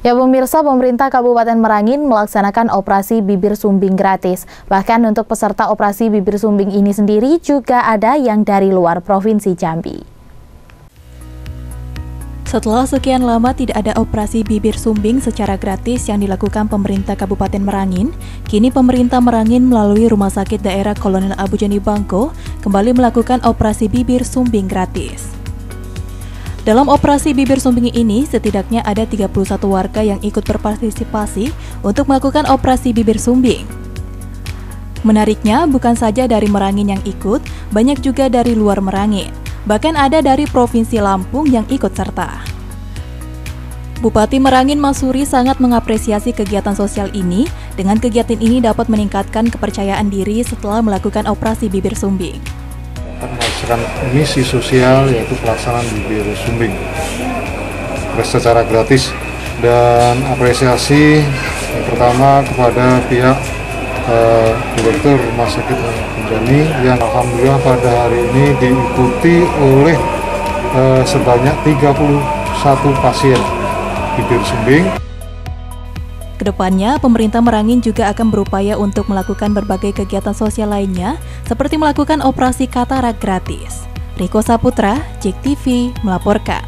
Ya pemirsa, pemerintah Kabupaten Merangin melaksanakan operasi bibir sumbing gratis. Bahkan untuk peserta operasi bibir sumbing ini sendiri juga ada yang dari luar Provinsi Jambi. Setelah sekian lama tidak ada operasi bibir sumbing secara gratis yang dilakukan pemerintah Kabupaten Merangin, kini pemerintah Merangin melalui Rumah Sakit Daerah Kolonel Abu Jani Bangko kembali melakukan operasi bibir sumbing gratis. Dalam operasi bibir sumbing ini, setidaknya ada 31 warga yang ikut berpartisipasi untuk melakukan operasi bibir sumbing. Menariknya, bukan saja dari Merangin yang ikut, banyak juga dari luar Merangin. Bahkan ada dari Provinsi Lampung yang ikut serta. Bupati Merangin Masuri sangat mengapresiasi kegiatan sosial ini. Dengan kegiatan ini dapat meningkatkan kepercayaan diri setelah melakukan operasi bibir sumbing. Melaksanakan misi sosial yaitu pelaksanaan bibir sumbing secara gratis, dan apresiasi yang pertama kepada pihak Direktur Rumah Sakit Abu Jani yang alhamdulillah pada hari ini diikuti oleh sebanyak 31 pasien bibir sumbing. Kedepannya, pemerintah Merangin juga akan berupaya untuk melakukan berbagai kegiatan sosial lainnya, seperti melakukan operasi katarak gratis. Riko Saputra, JEK TV, melaporkan.